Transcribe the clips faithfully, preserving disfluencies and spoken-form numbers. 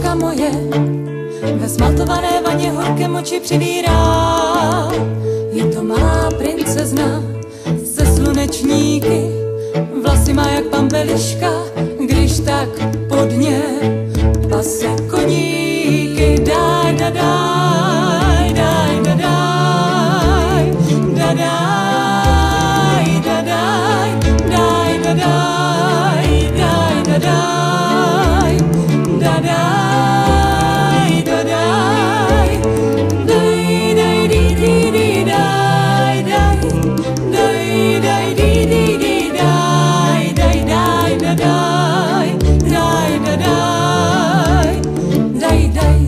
Holčička moje ve smaltované vaně horké oči přivírá. Je to malá princezna se slunečníky, vlasy má jak pampeliška, když tak pod ně pase koníky. Daj, da, daj, daj, da, daj, da, daj, da, daj, daj, da, daj, daj, da, daj, da, daj, da, daj, daj, daj, di, di, di, daj, daj, daj, daj, di, di, di, daj, daj, daj, da, daj, daj, da, daj, daj, daj.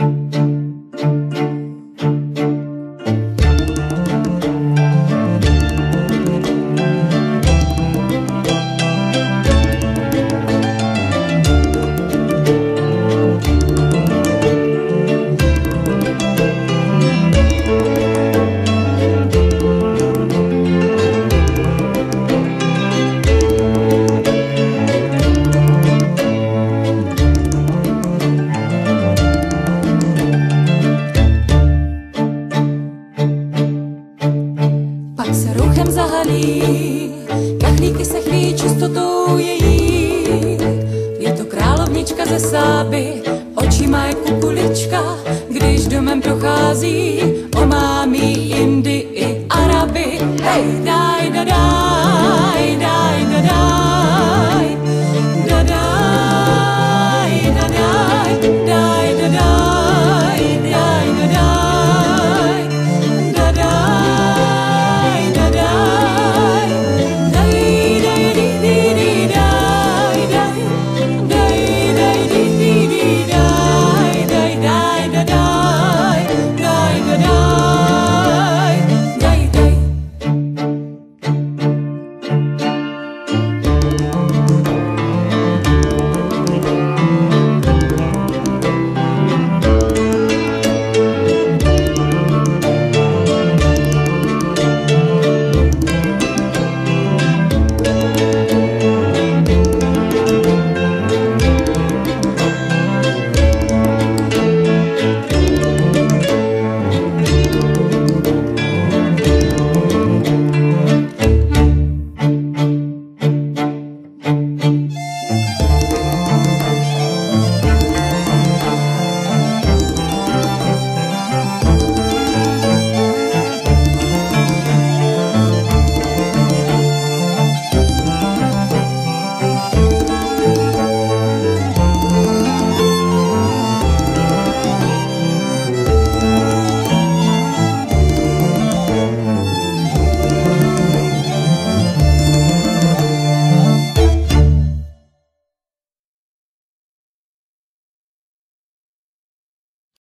Pak se ruchem zahalí, kachlíky se chví čistotou její. Je to královnička ze Sáby, oči má jak kukulička, když domem prochází.